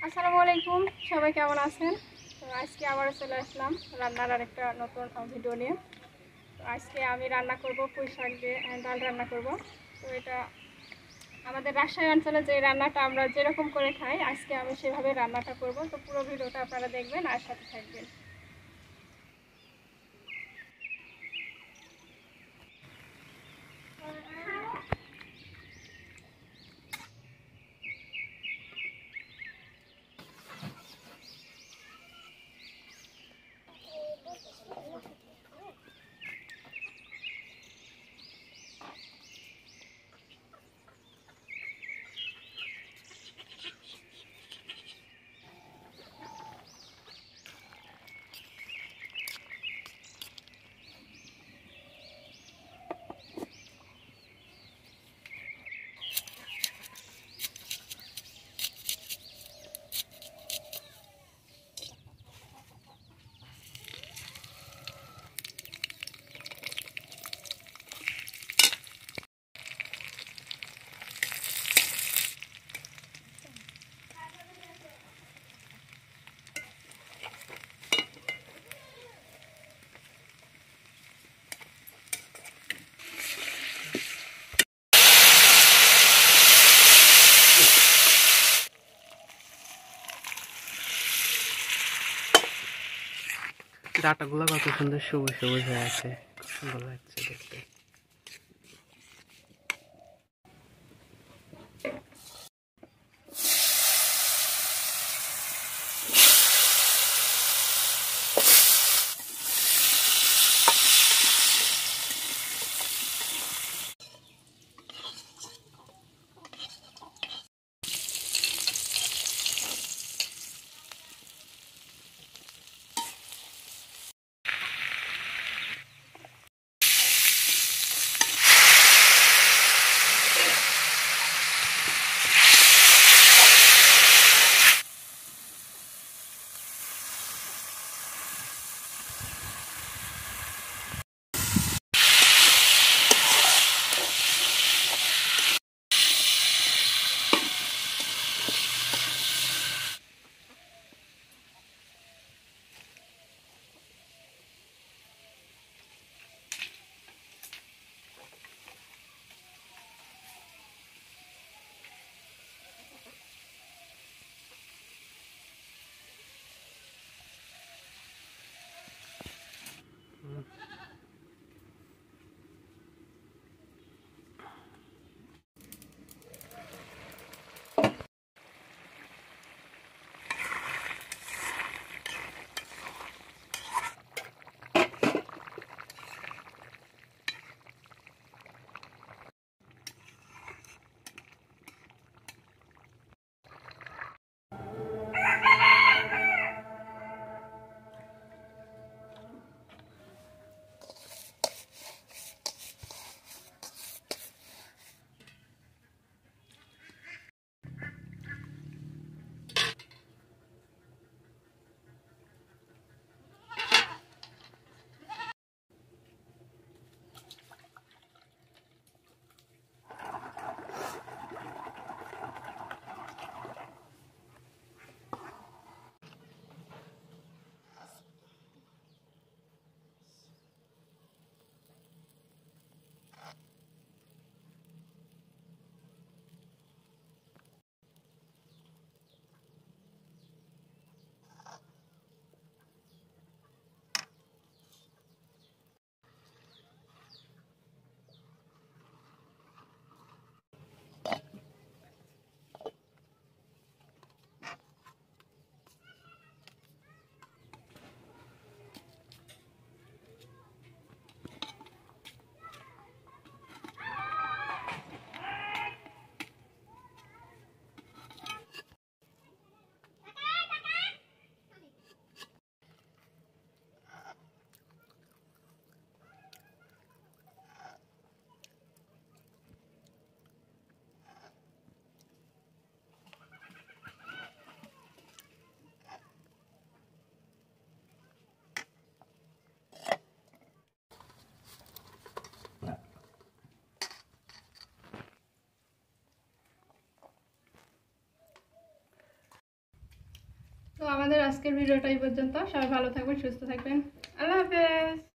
আসসালামু আলাইকুম, সবাই কেমন আছেন? তো আজকে আবার চলে আসলাম রান্নার আরেকটা নতুন ভিডিও নিয়ে। তো আজকে আমি রান্না করব পুঁই শাক দিয়ে ডাল রান্না করব। তো এটা আমাদের রাজশাহী অঞ্চলে যে রান্নাটা আমরা যেরকম করে খাই, আজকে আমি সেভাবে রান্নাটা করব। তো পুরো ভিডিওটা আপনারা দেখবেন আর সাথে থাকবেন। ডাটাগুলো কত সুন্দর সবুজ সবুজ হয়ে আছে, খুব সুন্দর লাগছে দেখতে। আজকের ভিডিওটা এই পর্যন্ত। সবাই ভালো থাকবেন, সুস্থ থাকবেন। আল্লাহ হাফেজ।